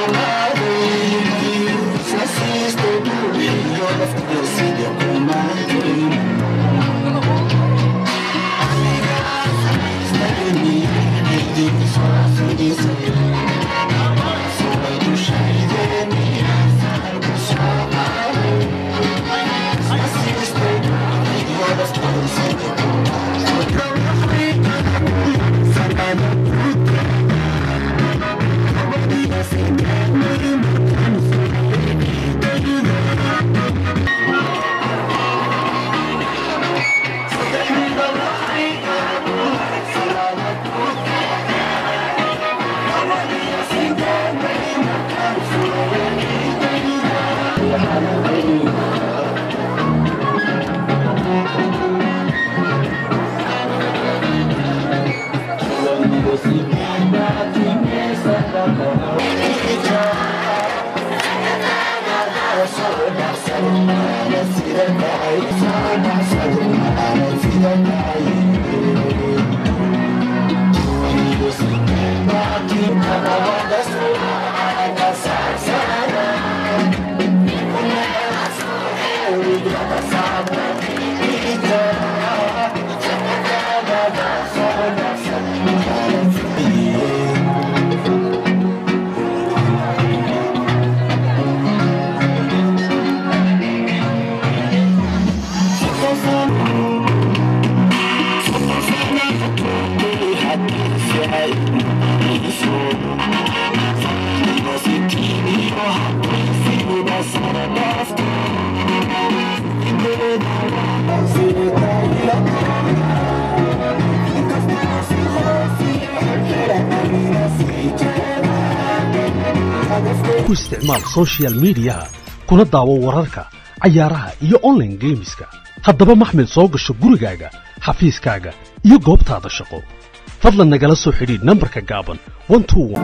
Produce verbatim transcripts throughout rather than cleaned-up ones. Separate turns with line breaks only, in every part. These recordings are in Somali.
ku isticmaal social media kuna daawo wararka ciyaaraha iyo online gameska haddaba maxmed soo gasho gurigaaga xafiiskaaga iyo goobtaada shaqo fadlan nagala soo xidhiidh nambarka gaaban one two one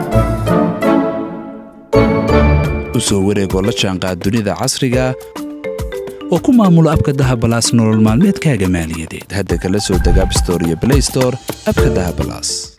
usoo wareego la jaanqaad dunida casriga oo ku maamulo abka Dahab Plus nolol maalmeedkaaga maaliyadeed hadda kala soo deg App Store iyo Play Store abka Dahab Plus